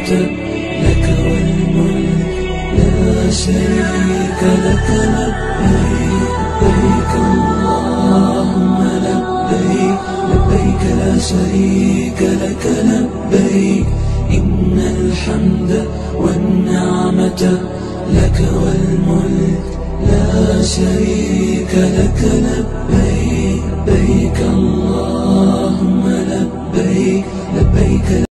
والنعمة لك والملك لا شريك لك. لبيك اللهم لبيك، لبيك لا شريك لك. لبيك إن الحمد والنعمة لك والملك لا شريك لك. لبيك، لبيك اللهم لبيك، لبيك